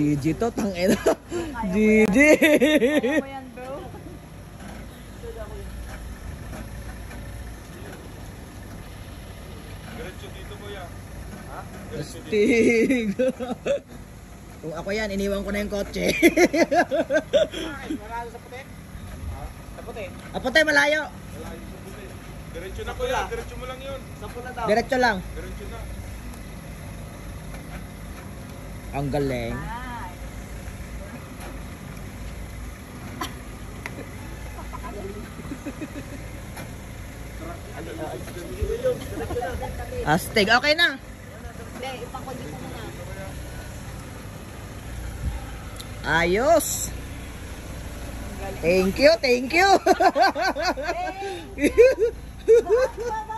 GG to, tangina. GG. Kaya mo yan, bro. Diretso dito mo yan. Ha? Astig. Kung ako yan, iniwan ko na yung kotse. Maralo sa puti? Sa puti? Apote, malayo. Diretso na kuya, diretso mo lang yun. Sa puti daw. Diretso lang. Diretso na. Ang galing. Astig, okay na. Hindi, ipakuli mo na. Ayos. Thank you, thank you. Hey!